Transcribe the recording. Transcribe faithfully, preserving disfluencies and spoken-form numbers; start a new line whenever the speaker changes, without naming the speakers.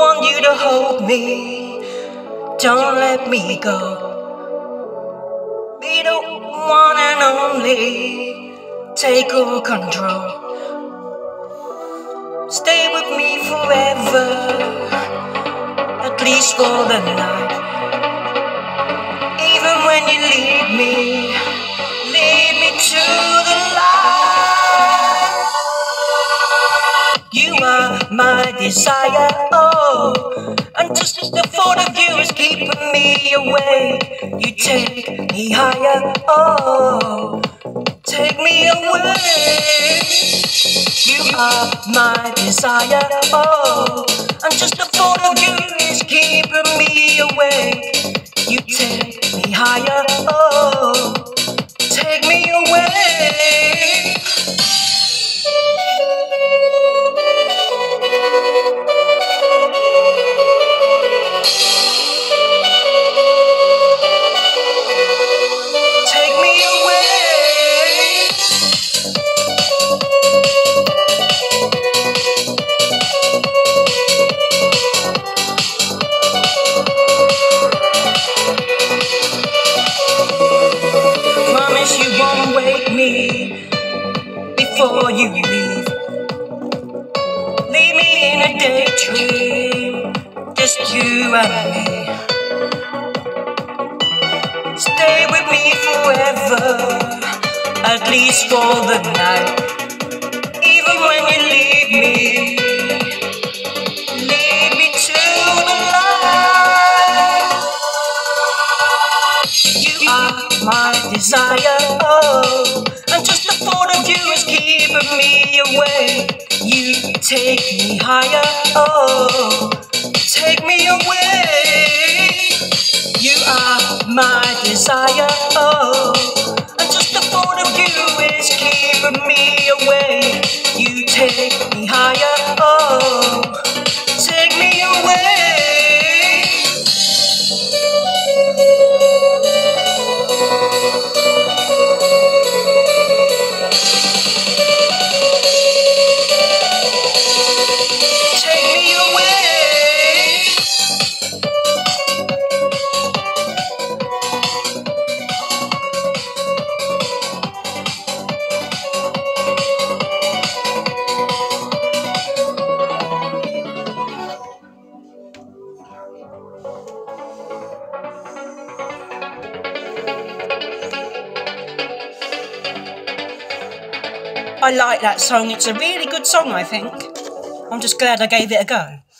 want you to hold me, don't let me go. Be the one and only, take all control. Stay with me forever, at least for the night. Even when you leave me, lead me to the light. You are my desire, oh, and just the thought of you is keeping me awake. You take me higher, oh, take me away. You are my desire, oh, and just the thought of you is keeping me awake. You take me higher, oh, take me away. Take me away. Promise you won't wake me before you leave. Leave me in a daydream, just you and me. Stay with me forever, at least for the night. Even when you leave me, lead me to the light. You are my desire, oh, and just the thought of you is keeping me away. You take me higher, oh, take me away. You are my desire, oh, and just the thought of you is keeping me away. You take me higher, oh, take me away. I like that song, it's a really good song, I think. I'm just glad I gave it a go.